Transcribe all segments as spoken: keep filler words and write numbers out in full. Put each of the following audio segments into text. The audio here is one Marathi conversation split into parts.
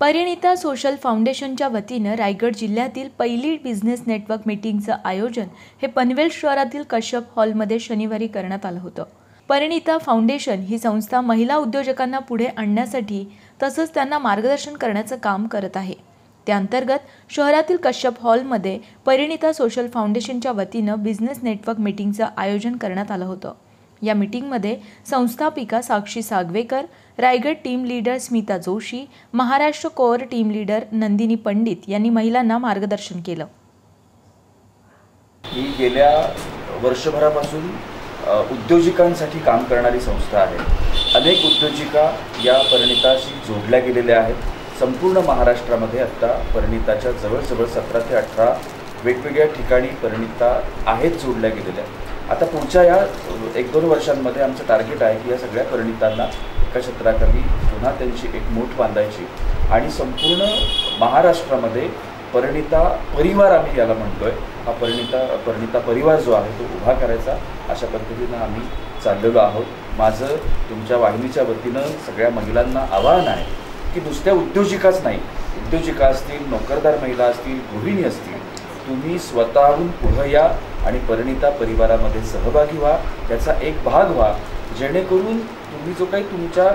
परिणिता सोशल फाउंडेशनच्या वतीनं रायगड जिल्ह्यातील पहिली बिझनेस नेटवर्क मीटिंगचं आयोजन हे पनवेल शहरातील कश्यप हॉलमध्ये शनिवारी करण्यात आलं होतं। परिणिता फाउंडेशन ही संस्था महिला उद्योजकांना पुढे आणण्यासाठी तसंच त्यांना मार्गदर्शन करण्याचं काम करत आहे। त्या अंतर्गत शहरातील कश्यप हॉलमध्ये परिणिता सोशल फाउंडेशनच्या वतीनं बिझनेस नेटवर्क मीटिंगचं आयोजन करण्यात आलं होतं। या मीटिंगमध्ये संस्थापिका Sakshi Sagvekar, Raigad team leader Smita Joshi, Maharashtra core team leader Nandini Pandit यांनी महिलांना मार्गदर्शन केलं। ही गेल्या वर्षभरापासून उद्योजकांसाठी काम करणारी संस्था आहे। अनेक उद्योजिका या परिणिताशी जोडल्या गेलेल्या आहेत। संपूर्ण महाराष्ट्रामध्ये आता परिणिताच्या जवळजवळ सतरा ते अठरा वेगवेगळ्या ठिकाणी परिणिता आहेत जोडल्या गेलेल्या। आता पुढच्या या एक दोन वर्षांमध्ये आमचं टार्गेट आहे की या सगळ्या परिणितांना एका छत्राखाली पुन्हा त्यांची एक मूठ बांधायची आणि संपूर्ण महाराष्ट्रामध्ये परिणिता परिवार आम्ही याला म्हणतोय, हा परिणिता परिणिता परिवार जो आहे तो उभा करायचा अशा पद्धतीनं आम्ही चाललेलो आहोत। माझं तुमच्या वाहिनीच्या वतीनं सगळ्या महिलांना आवाहन आहे की नुसत्या उद्योजिकाच नाही, उद्योजिका असतील, नोकरदार महिला असतील, गृहिणी असतील, तुम्ही स्वतःहून पुढे या आणि परिणिता परिवारामध्ये सहभागी व्हा, त्याचा एक भाग व्हा, जेणेकरून तुम्ही जो काही तुमच्या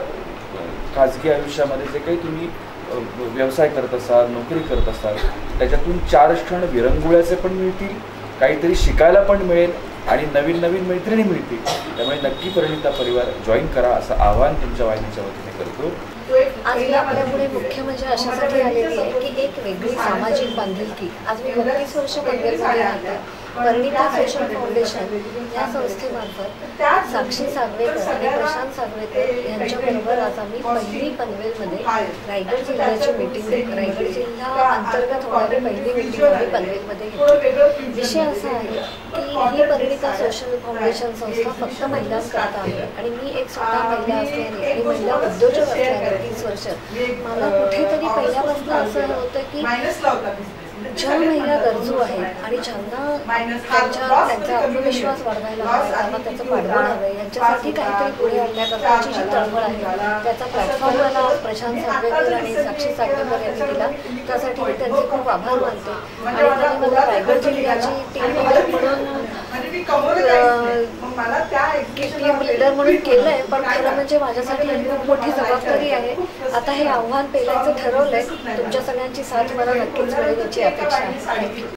खाजगी आयुष्यामध्ये जे काही तुम्ही व्यवसाय करत असाल, नोकरी करत असाल, त्याच्यातून चार क्षण विरंगुळ्याचे पण मिळतील, काहीतरी शिकायला पण मिळेल आणि नवीन नवीन मैत्रिणी मिळतील। त्यामुळे नक्की परिणिता परिवार जॉईन करा असं आवाहन तुमच्या वाहिनीच्या वतीने करतो। आज मी आपल्यापुढे मुख्य म्हणजे अशासाठी आलेली आहे की एक वेगळी सामाजिक बांधिलकी। आज मी बत्तीस वर्ष पनवेलमध्ये राहते। परिणिता सोशल फाउंडेशन या संस्थेमार्फत साक्षी सागवेकर आणि प्रशांत सागवेकर यांच्याबरोबर आज आम्ही पहिली पनवेलमध्ये रायगड जिल्ह्याची मीटिंग, रायगड जिल्हा अंतर्गत होणारी पहिली मीटिंग आम्ही पनवेलमध्ये घेतली। विषय असा आहे की ही परिणिता सोशल फाउंडेशन संस्था फक्त महिलांकरता आहे आणि मी एक स्वतः महिला असल्याने आणि महिला उद्योजक असल्याने तीस वर्ष मला कुठेतरी पहिल्यापासून असं होतं की ज्या महिला गरजू आहेत आणि ज्यांना त्यांच्या त्यांचा आत्मविश्वास वाढवायला हवा, त्यांना त्याचं पाठबळ हवं, यांच्यासाठी काहीतरी पुढे आणण्याकरताची जी तळमळ आहे त्याचा प्लॅटफॉर्म मला प्रशांत सागवेकर आणि साक्षी सागवेकर यांनी दिला। त्यासाठी मी त्यांचे खूप आभार मानते आणि त्यांनी मला रायगड जिल्ह्याची टीम लीडर म्हणून टीम लीडर म्हणून केलं आहे। पण खरं म्हणजे माझ्यासाठी ही खूप मोठी जबाबदारी आहे। आता हे आव्हान पेलायचं ठरवलंय। तुमच्या सगळ्यांची साथ मला नक्कीच मिळेल याची अपेक्षा आहे।